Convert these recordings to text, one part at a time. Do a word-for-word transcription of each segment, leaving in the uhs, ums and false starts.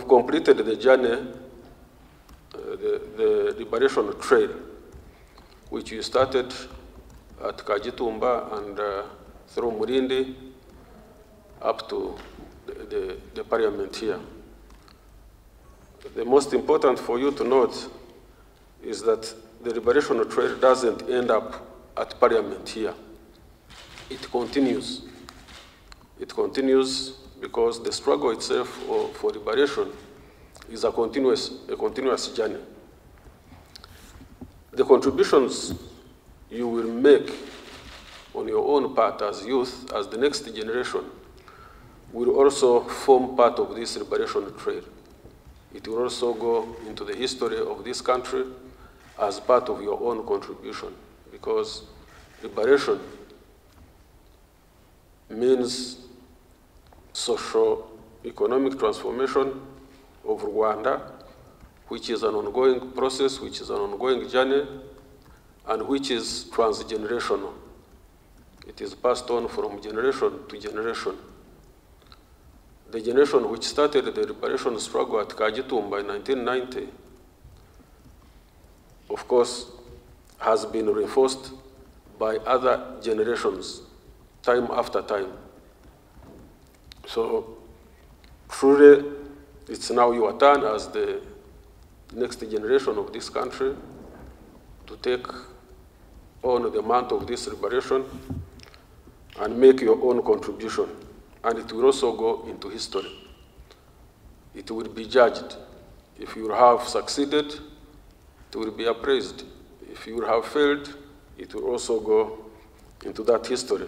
completed the journey, uh, the, the liberation trail, which we started at Kajitumba and uh, through Murindi up to the, the, the parliament here. The most important for you to note is that the liberation trail doesn't end up at parliament here. It continues. It continues because the struggle itself for, for liberation is a continuous, a continuous journey. The contributions you will make on your own part as youth, as the next generation, will also form part of this liberation trail. It will also go into the history of this country as part of your own contribution, because liberation means socio-economic transformation of Rwanda, which is an ongoing process, which is an ongoing journey, and which is transgenerational. It is passed on from generation to generation. The generation which started the liberation struggle at Kajitumba in nineteen ninety, of course, has been reinforced by other generations, time after time. So, truly, it's now your turn as the next generation of this country to take on the mantle of this liberation and make your own contribution. And it will also go into history. It will be judged. If you have succeeded, it will be appraised. If you have failed, it will also go into that history.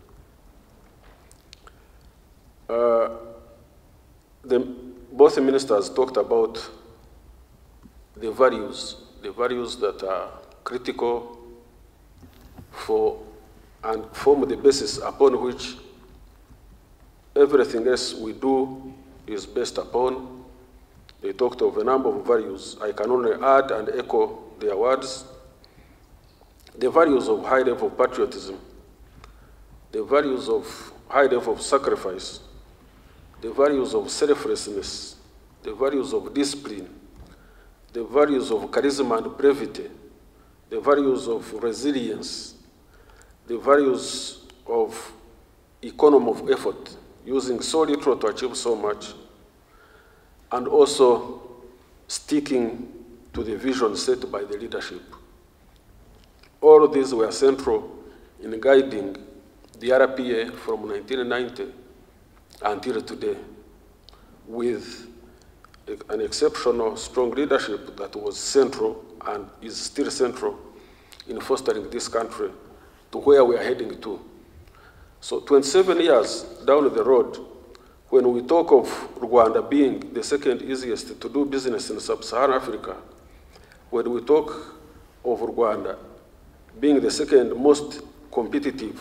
Uh, the, both the ministers talked about the values, the values that are critical for and form the basis upon which everything else we do is based upon. They talked of a number of values. I can only add and echo their words. The values of high level of patriotism, the values of high level of sacrifice, the values of selflessness, the values of discipline, the values of charisma and brevity, the values of resilience, the values of economy of effort, using so little to achieve so much, and also sticking to the vision set by the leadership. All of these were central in guiding the R P A from nineteen ninety until today, with an exceptional strong leadership that was central and is still central in fostering this country to where we are heading to. So twenty-seven years down the road, when we talk of Rwanda being the second easiest to do business in sub-Saharan Africa, when we talk of Rwanda being the second most competitive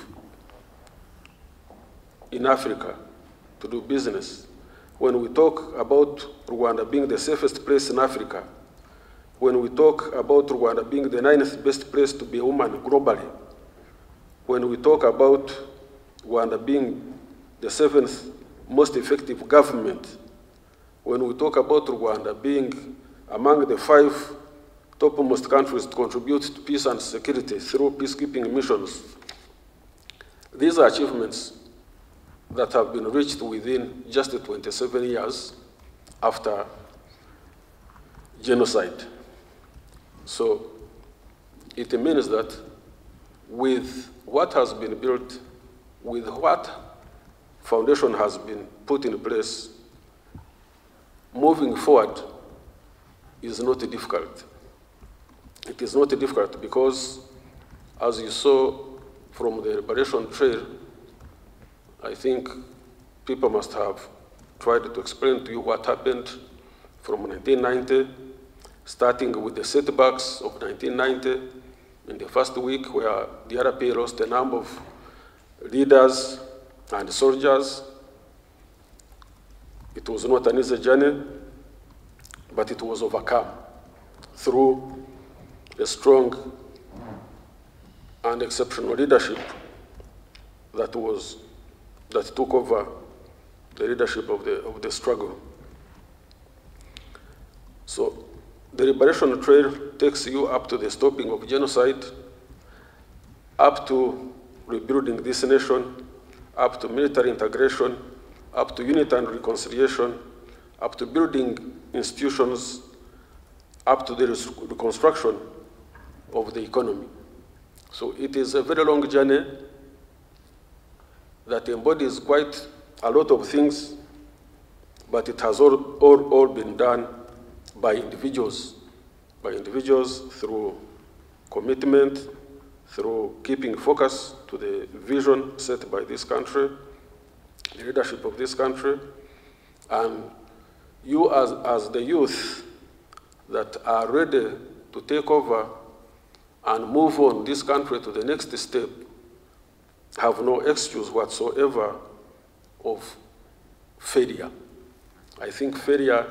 in Africa to do business, when we talk about Rwanda being the safest place in Africa, when we talk about Rwanda being the ninth best place to be a woman globally, when we talk about Rwanda being the seventh most effective government, when we talk about Rwanda being among the five topmost countries to contribute to peace and security through peacekeeping missions, these are achievements that have been reached within just twenty-seven years after genocide. So it means that with what has been built, with what foundation has been put in place, moving forward is not difficult. It is not difficult because, as you saw from the liberation trail, I think people must have tried to explain to you what happened from nineteen ninety, starting with the setbacks of nineteen ninety, in the first week where the R P A lost a number of leaders and soldiers. It was not an easy journey, but it was overcome through a strong and exceptional leadership that was that took over the leadership of the of the struggle. So the Liberation Trail takes you up to the stopping of genocide, up to rebuilding this nation, up to military integration, up to unity and reconciliation, up to building institutions, up to the reconstruction of the economy. So it is a very long journey that embodies quite a lot of things, but it has all, all, all been done by individuals, by individuals through commitment, through keeping focus to the vision set by this country, the leadership of this country, and you as, as the youth that are ready to take over and move on this country to the next step have no excuse whatsoever of failure. I think failure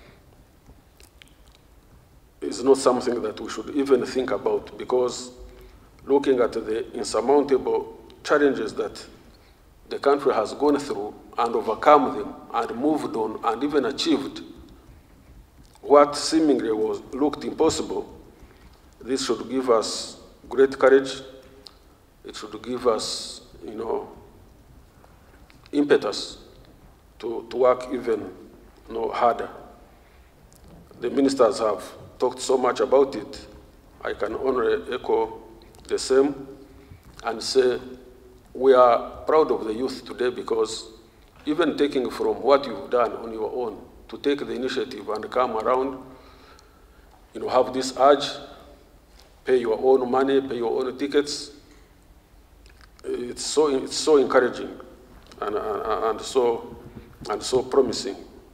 is not something that we should even think about, because looking at the insurmountable challenges that the country has gone through and overcome them and moved on and even achieved what seemingly was looked impossible, this should give us great courage. It should give us, you know, impetus to, to work even, you know, harder. The ministers have talked so much about it. I can only echo the same and say we are proud of the youth today, because even taking from what you've done on your own to take the initiative and come around, you know, have this urge, pay your own money, pay your own tickets, it's so, it's so encouraging and, and, and, so, and so promising.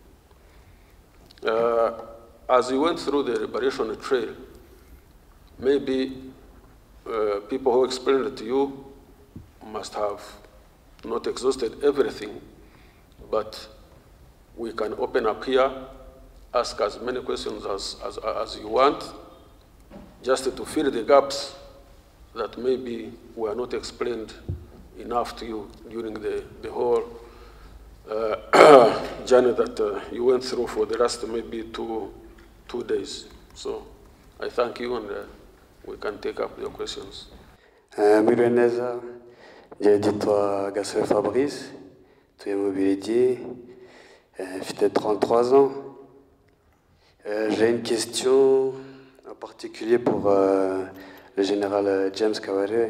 Uh, as we went through the Liberation Trail, maybe uh, people who explained it to you must have not exhausted everything, but we can open up here, ask as many questions as, as, as you want, just to fill the gaps that maybe were not explained enough to you during the, the whole uh, journey that uh, you went through for the last maybe two, two days. So I thank you, and uh, we can take up your questions. Mwiriwe neza, njye nditwa Gasore Fabrice, tuye mu Bubiligi, mfite trente-trois ans. J'ai une question en particulier pour euh, le général James Kabaré.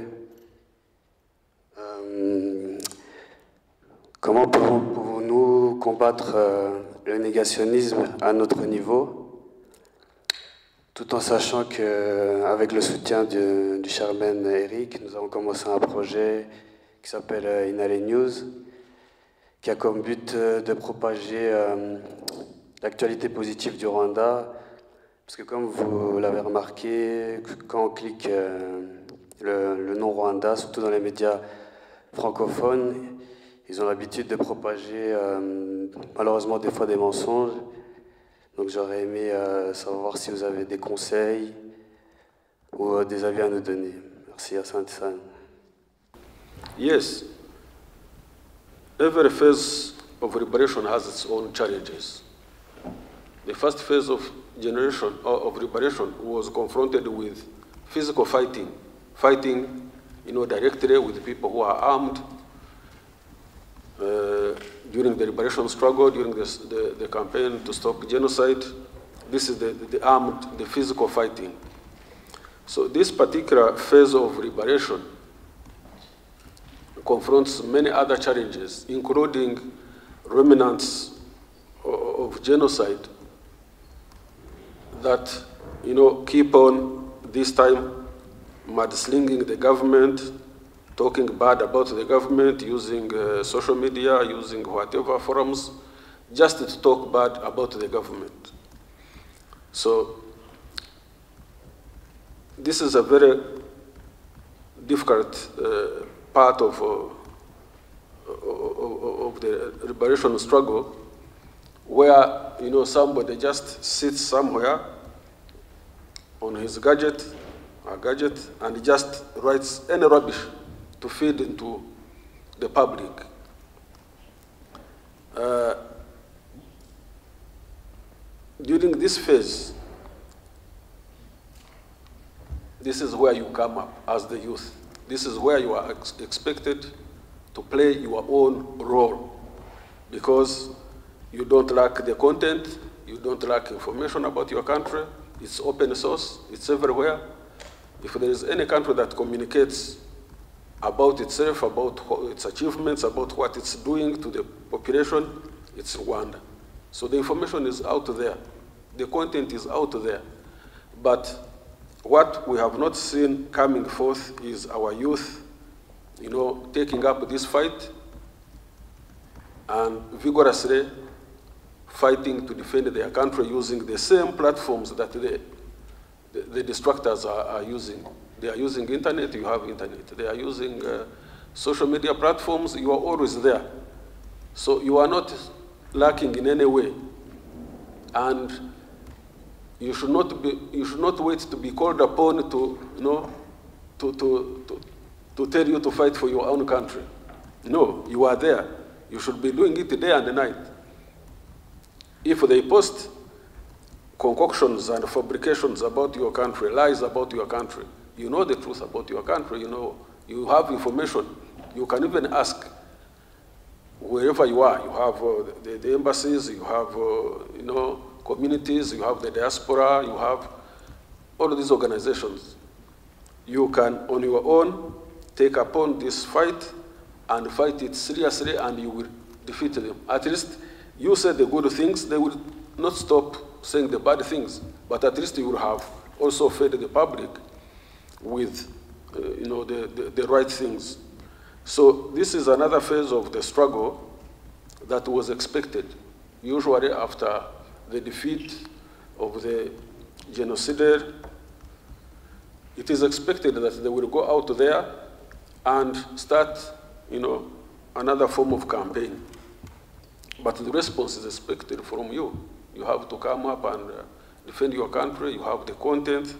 Euh, comment pouvons-nous combattre euh, le négationnisme à notre niveau, tout en sachant qu'avec le soutien du, du chairman Eric, nous avons commencé un projet qui s'appelle Inale News, qui a comme but de propager euh, l'actualité positive du Rwanda, parce que comme vous l'avez remarqué, quand on clique euh, le, le nom Rwanda, surtout dans les médias francophones, ils ont l'habitude de propager euh, malheureusement des fois des mensonges. Donc j'aurais aimé euh, savoir si vous avez des conseils ou euh, des avis à nous donner. Merci, Hassan Tissan. Yes. Every phase of liberation has its own challenges. The first phase of generation of liberation was confronted with physical fighting, fighting, you know, directly with people who are armed uh, during the liberation struggle, during this, the, the campaign to stop genocide. This is the, the armed, the physical fighting. So this particular phase of liberation confronts many other challenges, including remnants of genocide that, you know, keep on, this time, mudslinging the government, talking bad about the government, using uh, social media, using whatever forums, just to talk bad about the government. So this is a very difficult uh, part of, uh, of the liberation struggle, where, you know, somebody just sits somewhere on his gadget, a gadget, and just writes any rubbish to feed into the public. Uh, during this phase, this is where you come up as the youth. This is where you are ex expected to play your own role, because you don't lack the content, you don't lack information about your country. It's open source, it's everywhere. If there is any country that communicates about itself, about its achievements, about what it's doing to the population, it's Rwanda. So the information is out there. The content is out there. But what we have not seen coming forth is our youth, you know, taking up this fight and vigorously fighting to defend their country using the same platforms that the, the, the destructors are, are using. They are using internet, you have internet. They are using uh, social media platforms, you are always there. So you are not lacking in any way. And you should not be, you should not wait to be called upon to, you know, to, to, to, to tell you to fight for your own country. No, you are there. You should be doing it day and night. If they post concoctions and fabrications about your country, lies about your country, you know the truth about your country, you know, you have information. You can even ask wherever you are. You have uh, the, the embassies, you have, uh, you know, communities, you have the diaspora, you have all of these organizations. You can, on your own, take upon this fight and fight it seriously, and you will defeat them. At least you say the good things, they will not stop saying the bad things, but at least you will have also fed the public with uh, you know, the, the, the right things. So this is another phase of the struggle that was expected, usually after the defeat of the genocidaire. It is expected that they will go out there and start, you know, another form of campaign. But the response is expected from you. You have to come up and uh, defend your country. You have the content.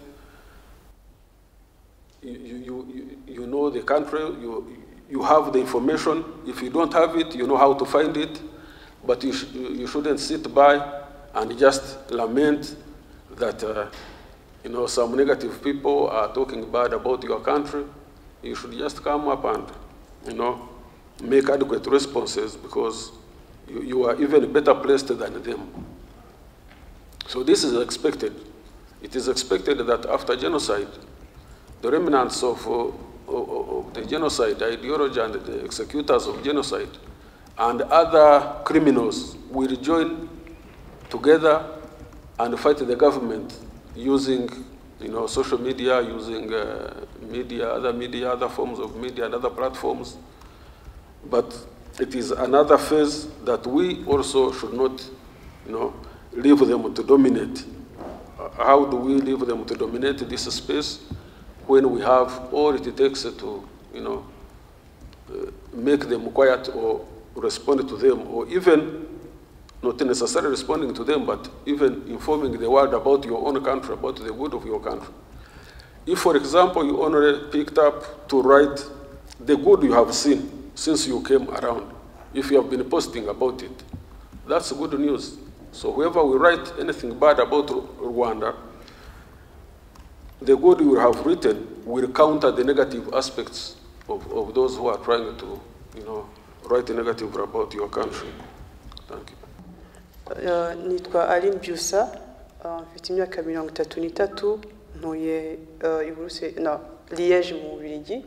You, you, you, you know the country. You, you have the information. If you don't have it, you know how to find it. But you, sh you shouldn't sit by and just lament that uh, you know, some negative people are talking bad about your country. You should just come up and, you know, make adequate responses, because you, you are even better placed than them. So this is expected. It is expected that after genocide, the remnants of, uh, of, of the genocide ideology and the executors of genocide and other criminals will join together and fight the government using, you know, social media, using uh, media, other media, other forms of media, and other platforms. But it is another phase that we also should not, you know, leave them to dominate. How do we leave them to dominate this space when we have all it takes to, you know, uh, make them quiet or respond to them, or even not necessarily responding to them, but even informing the world about your own country, about the good of your country. If, for example, you only picked up to write the good you have seen since you came around, if you have been posting about it, that's good news. So whoever will write anything bad about Rwanda, the good you have written will counter the negative aspects of, of those who are trying to, you know, write negative about your country. Thank you. Uh, nitwa Aline Byusa, mfite imyaka mirongo itatu n'itatu, ntuye i Buruseli, no, Liège mu Bubiligi.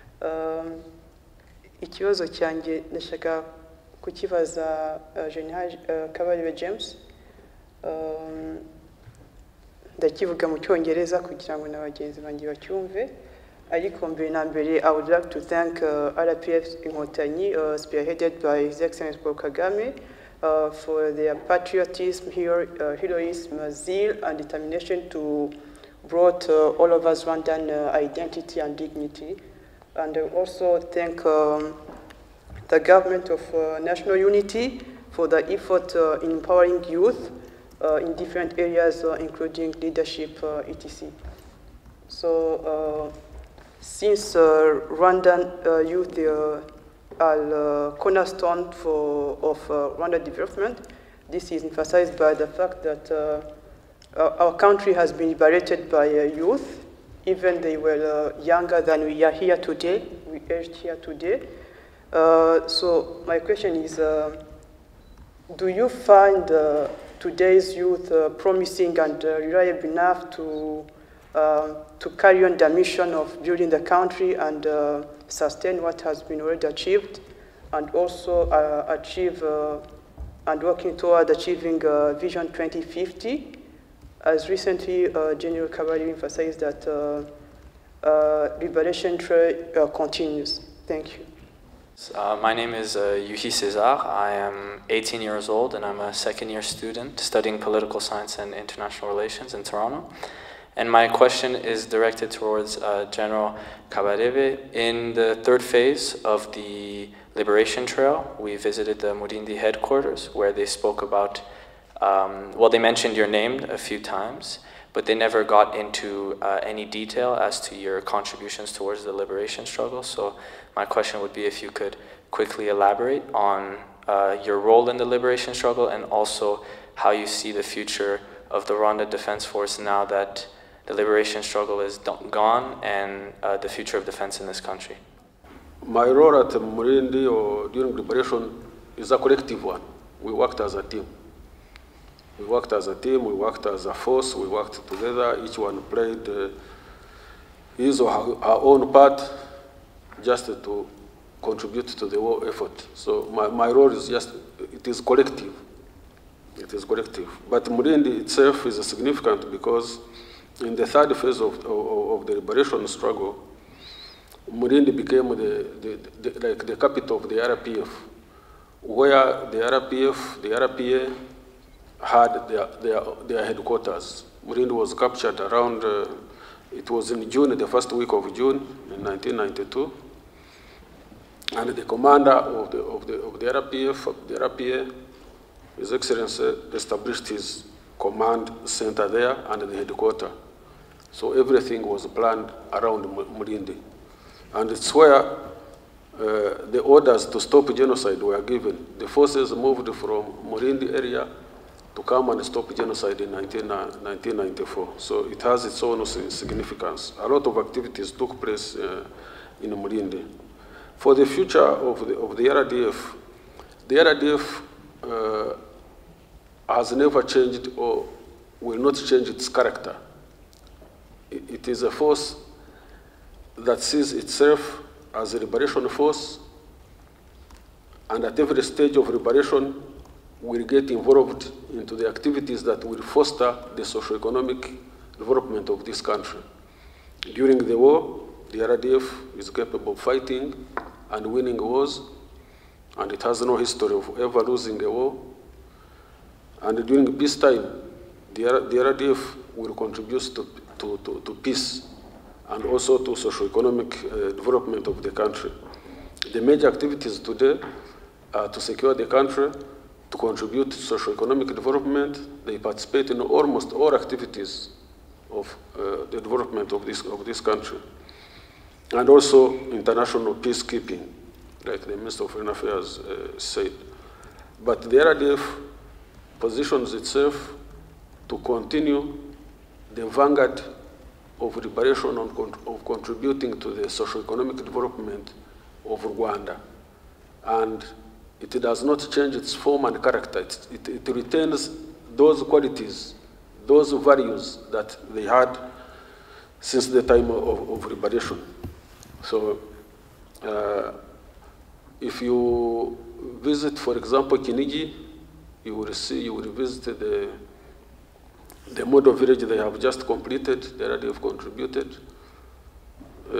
Ikibazo cyanjye ndashaka kukibaza General Kabarebe James. Ndakivuga mu Cyongereza kugira ngo n'abagenzi banjye bacyumve. Ariko mbere na mbere, I would like to thank uh, R P F Inkotanyi, uh, spearheaded by His Excellency Paul Kagame, Uh, for their patriotism, hero, uh, heroism, zeal, and determination to brought uh, all of us Rwandan uh, identity and dignity. And I also thank um, the government of uh, national unity for the effort uh, in empowering youth uh, in different areas, uh, including leadership, uh, et cetera. So, uh, since uh, Rwandan uh, youth uh, are uh, cornerstone for, of uh, Rwanda development, This is emphasized by the fact that uh, our, our country has been liberated by uh, youth, even they were uh, younger than we are here today, we aged here today. Uh, so my question is, uh, do you find uh, today's youth uh, promising and uh, reliable enough to, uh, to carry on the mission of building the country and uh, sustain what has been already achieved, and also uh, achieve uh, and working toward achieving uh, Vision twenty fifty? As recently uh, General Kabarebe emphasized that uh, uh, liberation trail uh, continues. Thank you. Uh, my name is uh, Yuhi César. I am eighteen years old and I'm a second year student studying political science and international relations in Toronto. And my question is directed towards uh, General Kabarebe. In the third phase of the Liberation Trail, we visited the Murindi headquarters where they spoke about, um, well, they mentioned your name a few times, but they never got into uh, any detail as to your contributions towards the liberation struggle. So my question would be if you could quickly elaborate on uh, your role in the liberation struggle and also how you see the future of the Rwanda Defense Force now that the liberation struggle is gone and uh, the future of defense in this country. My role at Murindi or during liberation is a collective one. We worked as a team. We worked as a team, we worked as a force, we worked together. Each one played uh, his or her, her own part just to contribute to the war effort. So my, my role is just, it is collective. It is collective. But Murindi itself is significant because in the third phase of, of, of the liberation struggle, Murindi became the, the, the, like the capital of the R P F, where the R P F, the R P A, had their, their, their headquarters. Murindi was captured around, uh, it was in June, the first week of June in nineteen ninety-two. And the commander of the, of the, of the R P F, the R P A, His Excellency, established his command center there and the headquarters. So everything was planned around Murindi. And it's where uh, the orders to stop genocide were given. The forces moved from Murindi area to come and stop genocide in nineteen ninety-four. So it has its own significance. A lot of activities took place uh, in Murindi. For the future of the, of the R D F, the R D F uh, has never changed or will not change its character. It, it is a force that sees itself as a liberation force, and at every stage of liberation will get involved into the activities that will foster the socio-economic development of this country. During the war, the R D F is capable of fighting and winning wars, and it has no history of ever losing a war. And during peacetime, the, the R D F will contribute to, to, to, to peace and also to socio-economic uh, development of the country. The major activities today are to secure the country, to contribute to socio-economic development. They participate in almost all activities of uh, the development of this, of this country. And also international peacekeeping, like the Minister of Foreign Affairs uh, said. But the R D F positions itself to continue the vanguard of liberation and con of contributing to the socio-economic development of Rwanda. And it does not change its form and character. It, it, it retains those qualities, those values that they had since the time of, of liberation. So uh, if you visit, for example, Kinigi, you will see, you will visit the, the model village they have just completed, the R D F contributed. Uh,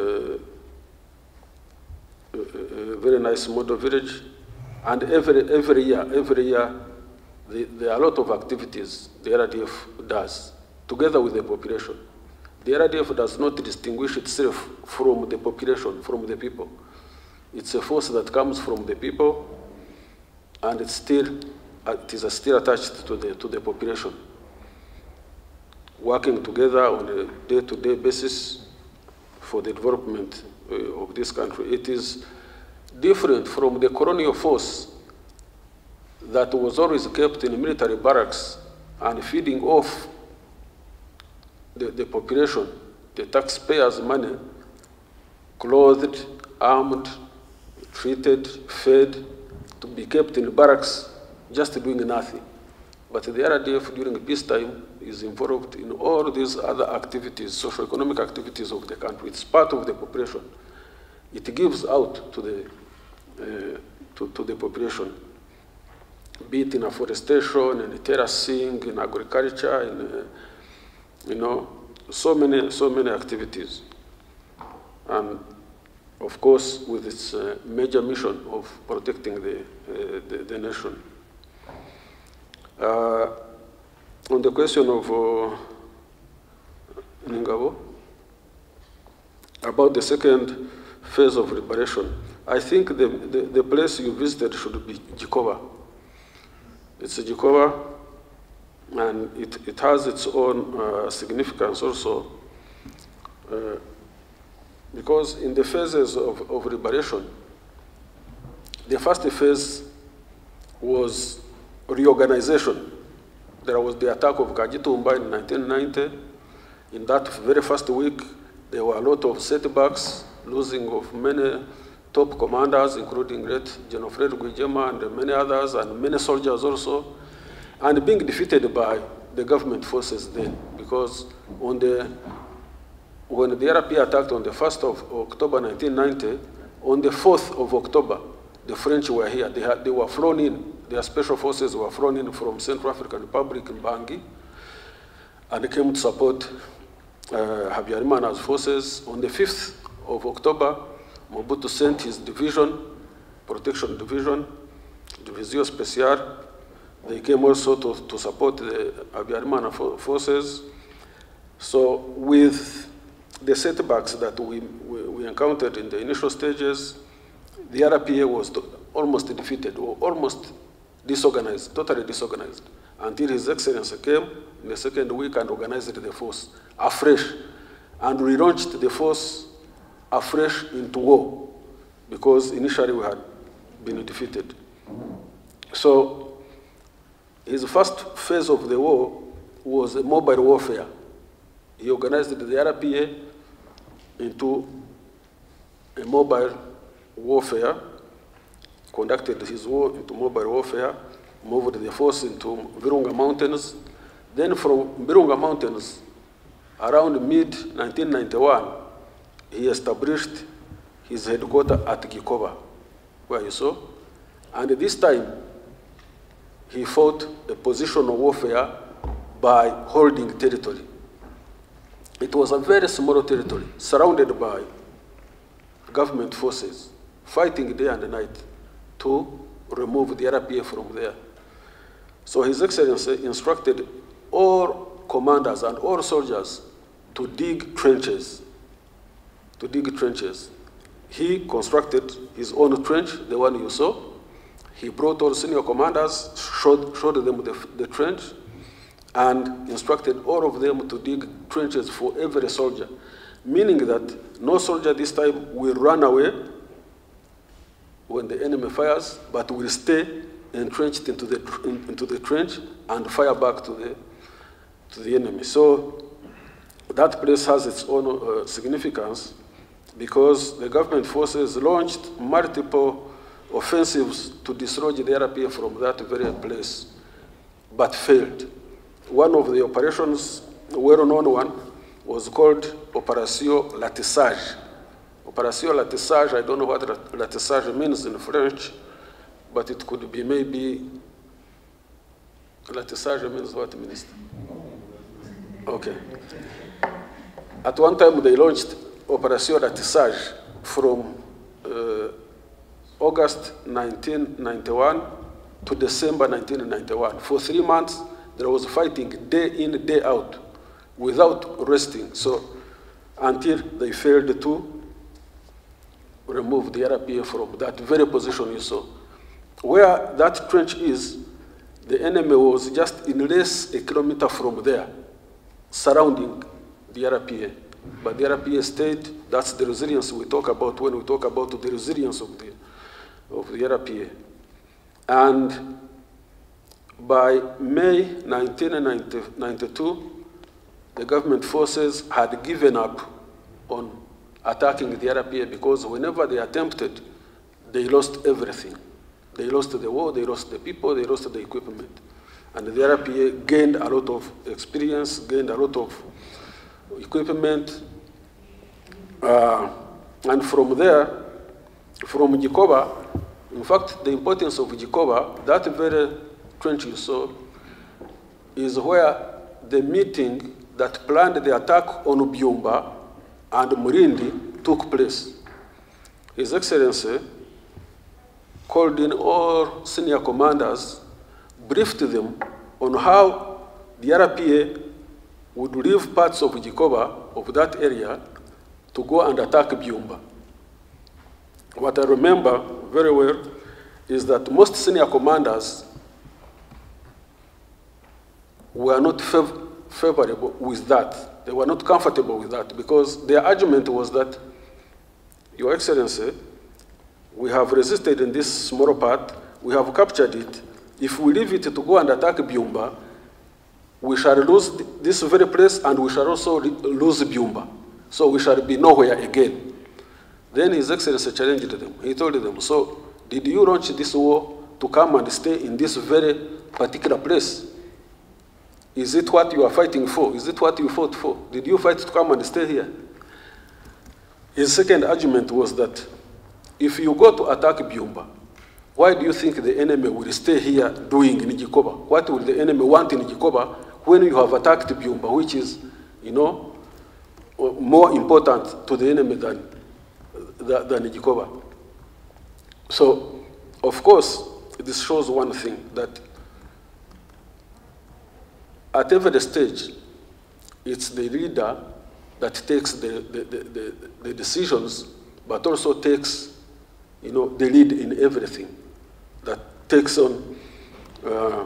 a, a very nice model village. And every, every year, every year, the, there are a lot of activities the R D F does, together with the population. The R D F does not distinguish itself from the population, from the people. It's a force that comes from the people, and it's still, it is still attached to the, to the population, working together on a day-to-day basis for the development uh, of this country. It is different from the colonial force that was always kept in military barracks and feeding off the, the population, the taxpayers' money, clothed, armed, treated, fed, to be kept in barracks, just doing nothing. But the R D F during peacetime is involved in all these other activities, socio-economic activities of the country. It's part of the population. It gives out to the, uh, to, to the population, be it in afforestation, in terracing, in agriculture, in, uh, you know, so many, so many activities. And of course, with its uh, major mission of protecting the, uh, the, the nation. Uh, on the question of uh, Ngabo, about the second phase of liberation, I think the, the, the place you visited should be Gikoba. It's a Gikoba, and it, it has its own uh, significance also, uh, because in the phases of, of liberation, the first phase was reorganization. There was the attack of Kagitumba in nineteen ninety. In that very first week, there were a lot of setbacks, losing of many top commanders, including Great General Fred Guijema and many others, and many soldiers also, and being defeated by the government forces then, because on the, when the R P attacked on the first of October nineteen ninety, on the fourth of October, the French were here. They, had, they were flown in. Their special forces were flown in from Central African Republic in Bangui, and they came to support uh, Habyarimana's forces. On the fifth of October, Mobutu sent his division, protection division, Divisio Special. They came also to, to support the Habyarimana forces. So with the setbacks that we, we, we encountered in the initial stages, the R P A was almost defeated, or almost disorganized, totally disorganized, until His Excellency came in the second week and organized the force afresh, and relaunched the force afresh into war, because initially we had been defeated. So his first phase of the war was a mobile warfare. He organized the R P A into a mobile warfare, conducted his war into mobile warfare, moved the force into Virunga Mountains. Then from Virunga Mountains, around mid nineteen ninety-one, he established his headquarters at Gikoba, where you saw. And this time, he fought a positional warfare by holding territory. It was a very small territory, surrounded by government forces, fighting day and night to remove the R P A from there. So His Excellency instructed all commanders and all soldiers to dig trenches, to dig trenches. He constructed his own trench, the one you saw. He brought all senior commanders, showed, showed them the, the trench, and instructed all of them to dig trenches for every soldier, meaning that no soldier this time will run away when the enemy fires, but will stay entrenched into the, in, into the trench and fire back to the, to the enemy. So that place has its own uh, significance, because the government forces launched multiple offensives to dislodge the R P A from that very place, but failed. One of the operations, a well-known one, was called Opération Latissage. Opération Latissage, I don't know what Latissage means in French, but it could be maybe, Latissage means what, Minister? Okay. At one time, they launched Opération Latissage from uh, August nineteen ninety-one to December nineteen ninety-one. For three months, there was fighting day in, day out, without resting. So until they failed to remove the R P A from that very position you saw. Where that trench is, the enemy was just in less a kilometer from there, surrounding the R P A. But the R P A stayed. That's the resilience we talk about when we talk about the resilience of the, of the R P A. And by May nineteen ninety-two, the government forces had given up on attacking the R P A because whenever they attempted, they lost everything. They lost the war, they lost the people, they lost the equipment. And the R P A gained a lot of experience, gained a lot of equipment. Uh, and from there, from Gikoba, in fact, the importance of Gikoba, that very trench you saw, is where the meeting that planned the attack on Byumba and Murindi took place. His Excellency called in all senior commanders, briefed them on how the R P A would leave parts of Gikoba, of that area, to go and attack Byumba. What I remember very well is that most senior commanders were not fav favorable with that. They were not comfortable with that because their argument was that, Your Excellency, we have resisted in this small part, we have captured it. If we leave it to go and attack Byumba, we shall lose this very place and we shall also lose Byumba. So we shall be nowhere again. Then His Excellency challenged them. He told them, so did you launch this war to come and stay in this very particular place? Is it what you are fighting for? Is it what you fought for? Did you fight to come and stay here? His second argument was that if you go to attack Byumba, why do you think the enemy will stay here doing in Gikoba? What will the enemy want in Gikoba when you have attacked Byumba, which is, you know, more important to the enemy than, than Gikoba? So, of course, this shows one thing, that at every stage, it's the leader that takes the, the, the, the, the decisions, but also takes, you know, the lead in everything, that takes on uh,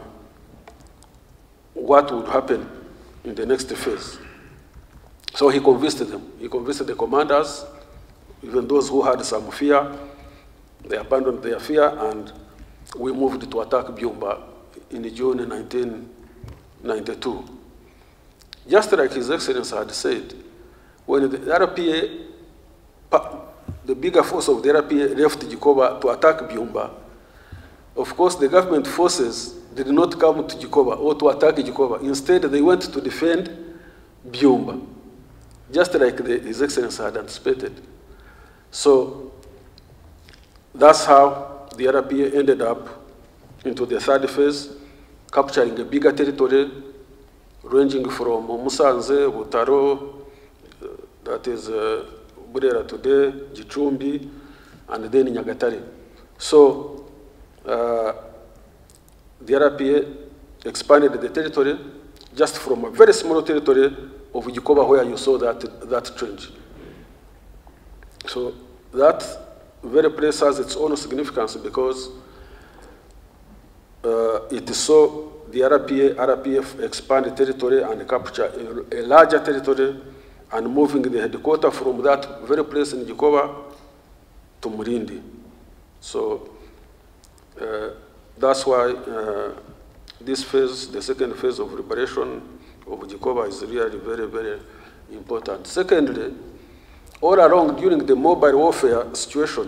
what would happen in the next phase. So he convinced them. He convinced the commanders, even those who had some fear, they abandoned their fear, and we moved to attack Byumba in June nineteen ninety-two. Just like His Excellency had said, when the R P A, the bigger force of the R P A left Gikoba to attack Byumba, of course the government forces did not come to Gikoba or to attack Gikoba. Instead, they went to defend Byumba, just like the, His Excellency had anticipated. So that's how the R P A ended up into the third phase, capturing a bigger territory ranging from Musanze, Butaro, uh, that is uh, Burera today, Gicumbi, and then Nyagatare. So uh, the R P A expanded the territory just from a very small territory of Gikoba where you saw that, that trench. So that very place has its own significance because uh, it saw the R P A, R P F expand territory and capture a, a larger territory and moving the headquarters from that very place in Gikoba to Murindi. So uh, that's why uh, this phase, the second phase of liberation of Gikoba, is really very, very important. Secondly, all along during the mobile warfare situation,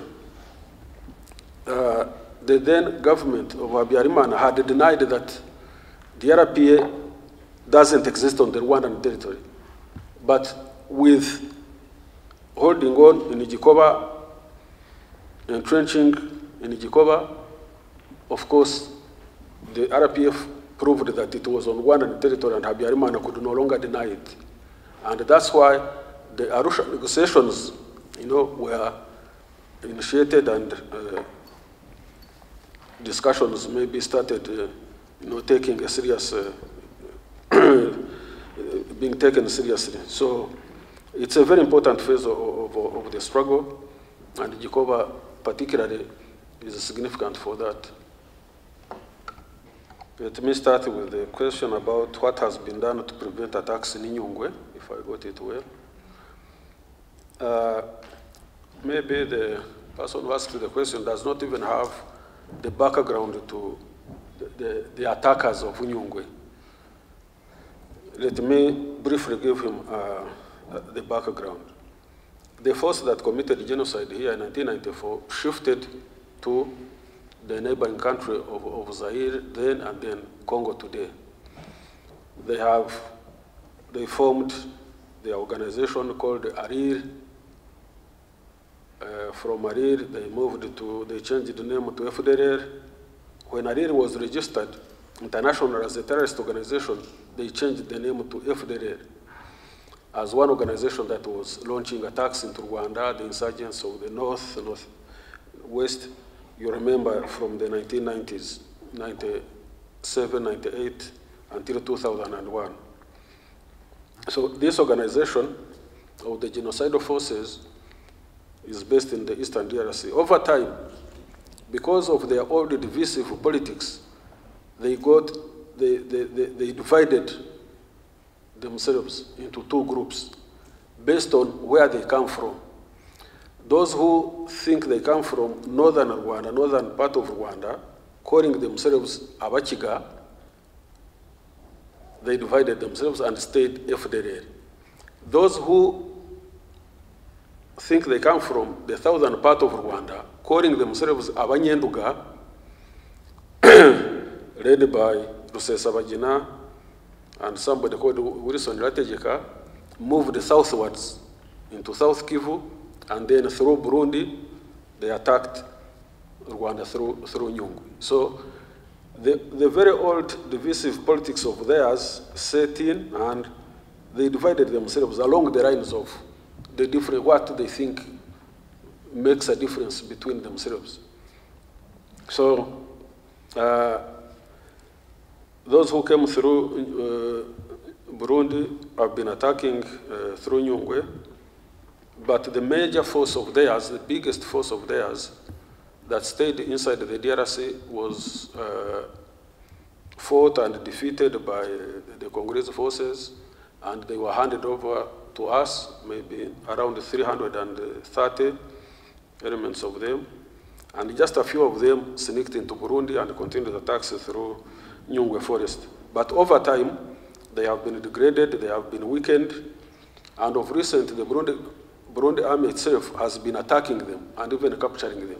uh, the then government of Habyarimana had denied that the R P A doesn't exist on the Rwandan territory. But with holding on in Gikoba, entrenching in Gikoba, of course, the R P F proved that it was on Rwandan territory and Habyarimana could no longer deny it. And that's why the Arusha negotiations, you know, were initiated and uh, discussions maybe started, uh, you know, taking a serious, uh, being taken seriously. So it's a very important phase of, of, of the struggle, and Gikoba particularly is significant for that. Let me start with the question about what has been done to prevent attacks in Inyungwe, if I got it well. Uh, maybe the person who asked the question does not even have the background to the, the, the attackers of Unyungwe. Let me briefly give him uh, the background. The force that committed genocide here in nineteen ninety-four shifted to the neighboring country of, of Zaire then and then Congo today. They have, they formed the organization called ARIR. Uh, from ARIR, they moved to, they changed the name to F D L R. When ARIR was registered international as a terrorist organization, they changed the name to F D L R as one organization that was launching attacks into Rwanda, the insurgents of the north, northwest. You remember from the nineteen nineties, ninety-seven, ninety-eight, until two thousand one. So this organization of the genocidal forces is based in the Eastern D R C. Over time, because of their old divisive politics, they got, they, they, they, they divided themselves into two groups based on where they come from. Those who think they come from northern Rwanda, northern part of Rwanda, calling themselves Abachiga, they divided themselves and stayed F D L R. Those who think they come from the southern part of Rwanda, calling themselves Abanyenduga, led by Rusesabagina and somebody called Wilson Rategeka, moved southwards into South Kivu, and then through Burundi, they attacked Rwanda through, through Nyungwe. So the, the very old divisive politics of theirs set in, and they divided themselves along the lines of the different, what they think makes a difference between themselves. So uh, those who came through uh, Burundi have been attacking uh, through Nyungwe, but the major force of theirs, the biggest force of theirs that stayed inside the D R C was uh, fought and defeated by the Congolese forces, and they were handed over to us, maybe around three hundred thirty elements of them, and just a few of them sneaked into Burundi and continued attacks through Nyungwe forest. But over time, they have been degraded, they have been weakened, and of recent, the Burundi, Burundi army itself has been attacking them and even capturing them.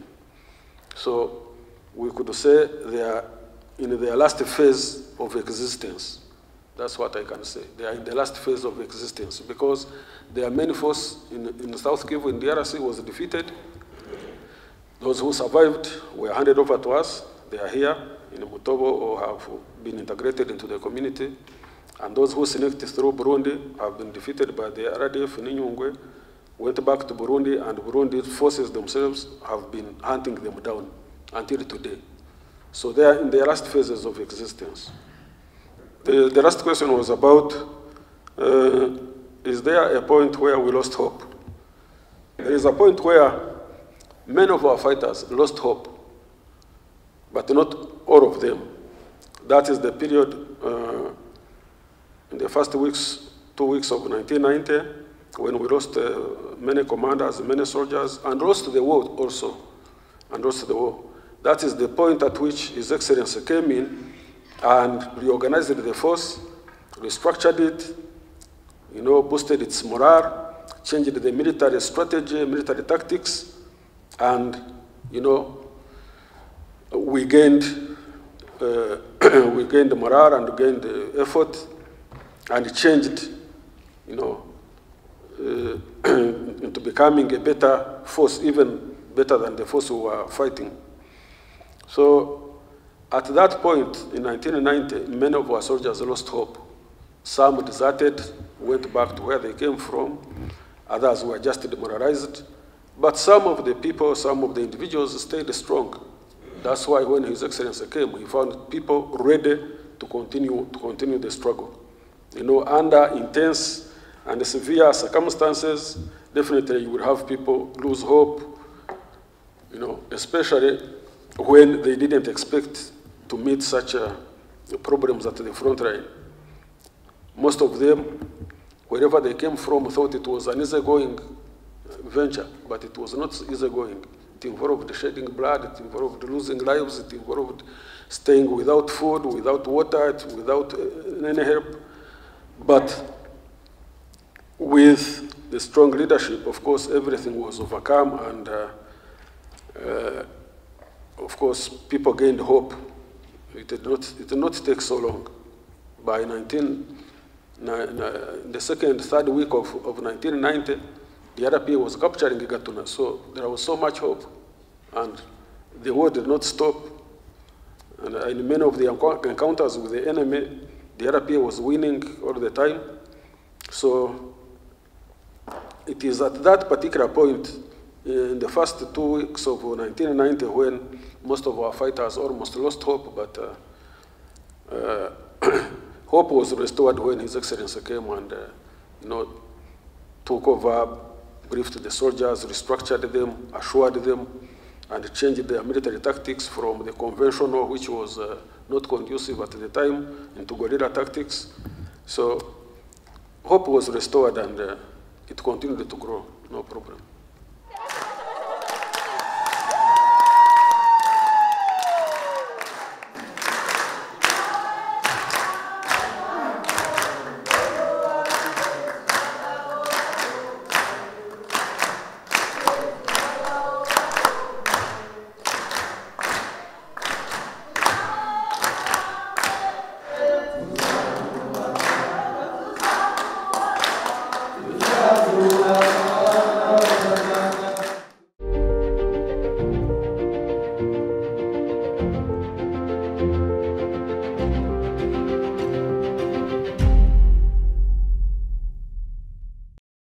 So we could say they are in their last phase of existence. That's what I can say. They are in the last phase of existence because their main force in, in South Kivu in D R C was defeated. Those who survived were handed over to us. They are here in Mutobo or have been integrated into the community. And those who sneaked through Burundi have been defeated by the R D F in Nyungwe, went back to Burundi, and Burundi's forces themselves have been hunting them down until today. So they are in their last phases of existence. The, the last question was about, uh, is there a point where we lost hope? There is a point where many of our fighters lost hope, but not all of them. That is the period uh, in the first weeks, two weeks of nineteen ninety, when we lost uh, many commanders, many soldiers, and lost the war also, and lost the war. That is the point at which His Excellency came in and reorganized the force, restructured it, you know, boosted its morale, changed the military strategy, military tactics, and, you know, we gained, uh, we gained morale and gained uh, effort, and changed, you know, uh, into becoming a better force, even better than the force we were fighting. So, at that point, in nineteen ninety, many of our soldiers lost hope. Some deserted, went back to where they came from. Others were just demoralized. But some of the people, some of the individuals stayed strong. That's why when His Excellency came, he found people ready to continue, to continue the struggle. You know, under intense and severe circumstances, definitely you will have people lose hope, you know, especially when they didn't expect to meet such uh, problems at the front line. Most of them, wherever they came from, thought it was an easygoing venture, but it was not easygoing. It involved shedding blood, it involved losing lives, it involved staying without food, without water, without uh, any help. But with the strong leadership, of course, everything was overcome, and uh, uh, of course, people gained hope. It did not, it did not take so long. By nineteen, in the second, third week of, of nineteen ninety, the R P F was capturing Gatuna, so there was so much hope, and the war did not stop. And in many of the encounters with the enemy, the R P F was winning all the time. So it is at that particular point, in the first two weeks of nineteen ninety, when most of our fighters almost lost hope, but uh, uh, hope was restored when His Excellency came and uh, you know, took over, briefed the soldiers, restructured them, assured them, and changed their military tactics from the conventional, which was uh, not conducive at the time, into guerrilla tactics. So hope was restored, and uh, it continued to grow, no problem.